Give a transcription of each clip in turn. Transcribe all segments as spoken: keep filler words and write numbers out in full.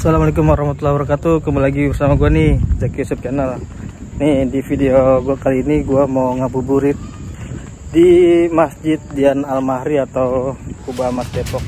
Assalamualaikum warahmatullahi wabarakatuh. Kembali lagi bersama gue nih, Zaki Yusuf Channel. Nih di video gue kali ini gue mau ngabuburit di Masjid Dian Al-Mahri atau Kubah Mas Depok.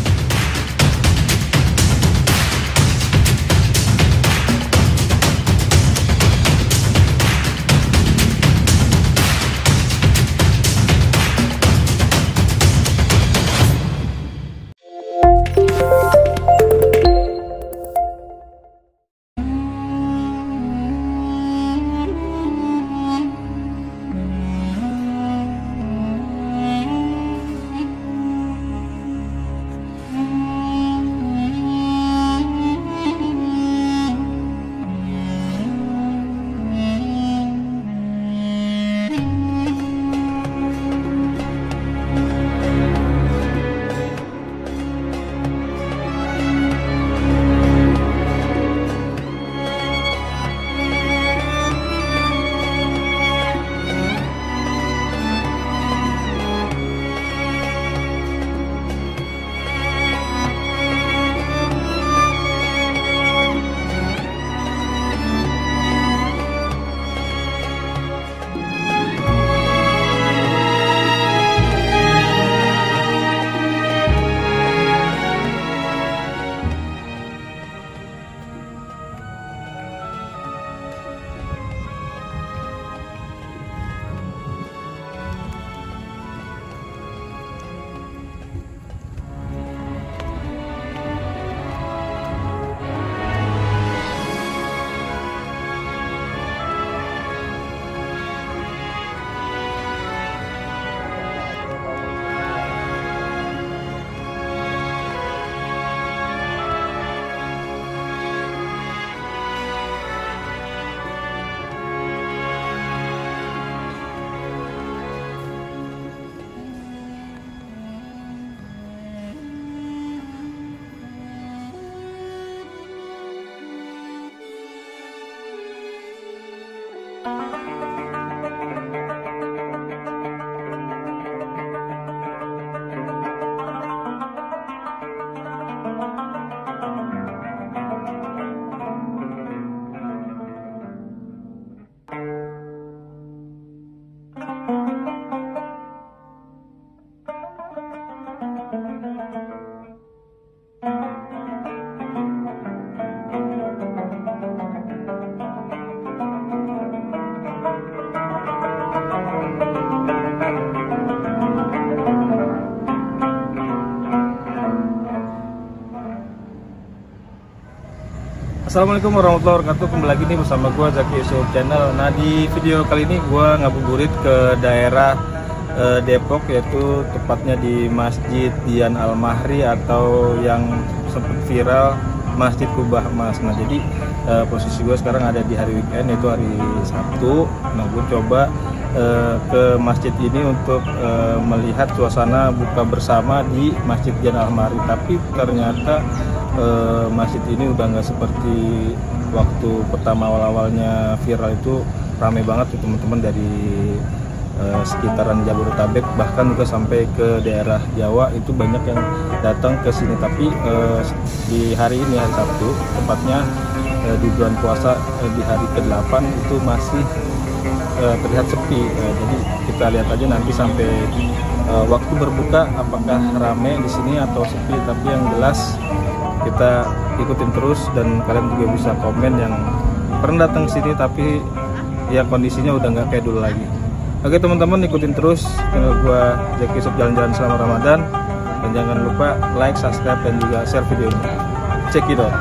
Assalamualaikum warahmatullahi wabarakatuh. Kembali lagi nih bersama gue Zaki Yusuf Channel. Nah di video kali ini gue ngabuburit ke daerah eh, Depok, yaitu tepatnya di Masjid Dian Al-Mahri atau yang sempat viral Masjid Kubah Mas. Nah jadi eh, posisi gue sekarang ada di hari weekend, yaitu hari Sabtu. Nah gue coba eh, ke masjid ini untuk eh, melihat suasana buka bersama di Masjid Dian Al-Mahri. Tapi ternyata Uh, masjid ini udah nggak seperti waktu pertama awal-awalnya viral. Itu ramai banget tuh teman-teman dari uh, sekitaran Jabodetabek, bahkan juga sampai ke daerah Jawa itu banyak yang datang ke sini. Tapi uh, di hari ini, hari Sabtu tepatnya, uh, di bulan puasa, uh, di hari ke delapan itu masih uh, terlihat sepi. Uh, jadi kita lihat aja nanti sampai uh, waktu berbuka apakah ramai di sini atau sepi. Tapi yang jelas kita ikutin terus, dan kalian juga bisa komen yang pernah datang ke sini tapi ya kondisinya udah nggak kayak dulu lagi. Oke teman-teman, ikutin terus channel gua Zaki Yusuf jalan-jalan selama Ramadan, dan jangan lupa like, subscribe, dan juga share videonya. Check it out.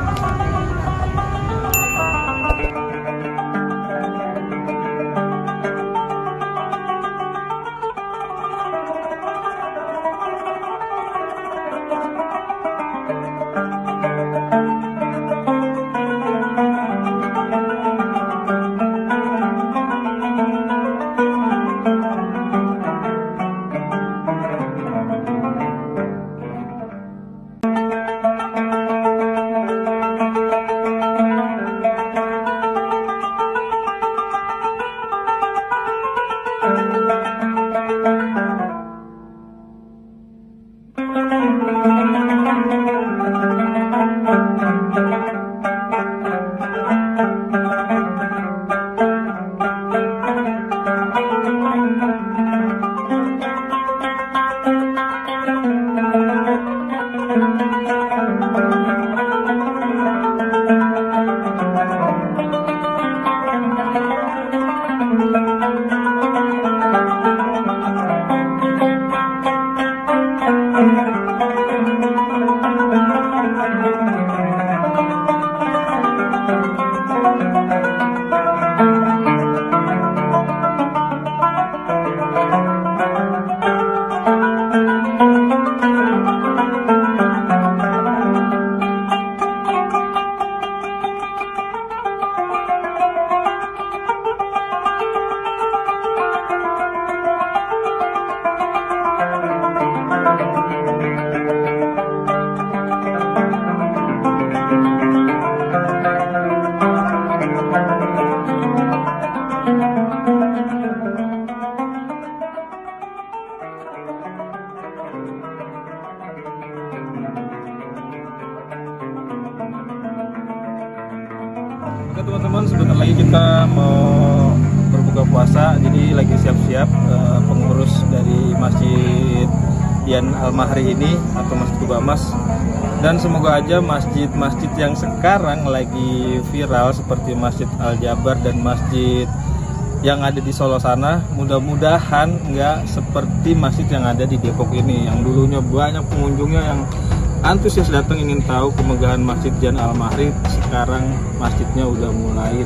Oke teman-teman, sebentar lagi kita mau berbuka puasa, jadi lagi siap-siap uh, pengurus dari Masjid Dian Al-Mahri ini atau Masjid Tuba Mas. Dan semoga aja masjid-masjid yang sekarang lagi viral seperti Masjid Al-Jabar dan masjid yang ada di Solo sana, mudah-mudahan nggak seperti masjid yang ada di Depok ini, yang dulunya banyak pengunjungnya yang antusias datang ingin tahu kemegahan Masjid Dian Al-Mahri. Sekarang masjidnya udah mulai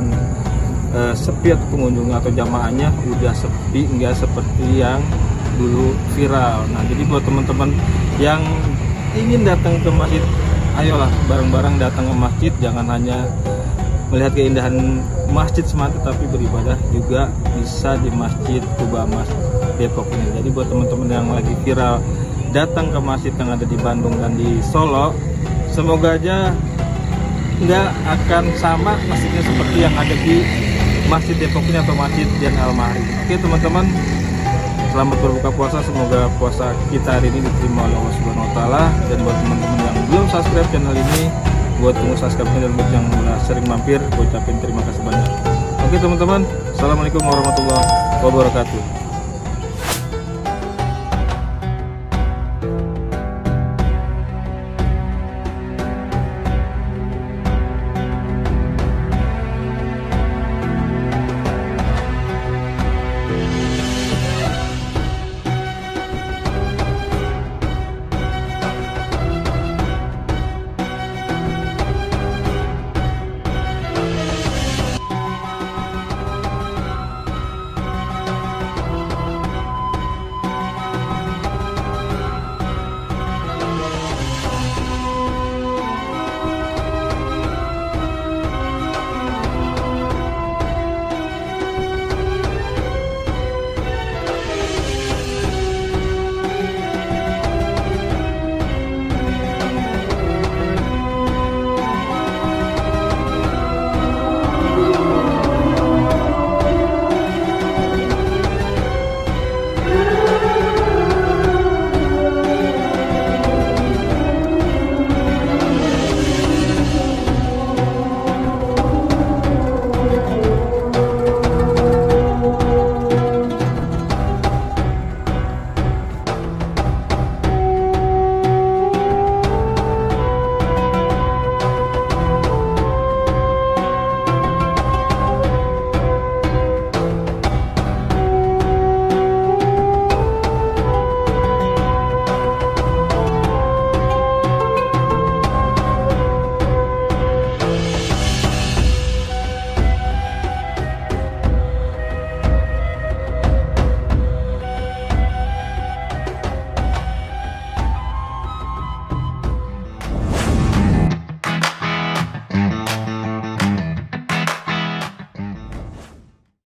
uh, sepi atau pengunjungnya atau jamaahnya udah sepi, nggak seperti yang dulu viral. Nah, jadi buat teman-teman yang ingin datang ke masjid, ayolah bareng-bareng datang ke masjid, jangan hanya melihat keindahan masjid semata tapi beribadah juga bisa di Masjid Tuba Mas Depok ini. Jadi buat teman-teman yang lagi viral datang ke masjid yang ada di Bandung dan di Solo, semoga aja nggak akan sama masjidnya seperti yang ada di Masjid Depok ini atau Masjid Dian Al-Mahri. Oke teman-teman, selamat berbuka puasa, semoga puasa kita hari ini diterima oleh Allah Subhanahu Wa Taala. Dan buat teman-teman yang belum subscribe channel ini, buat tunggu subscribe-nya, dan buat yang udah sering mampir, gue ucapin terima kasih banyak. Oke teman-teman, assalamualaikum warahmatullahi wabarakatuh.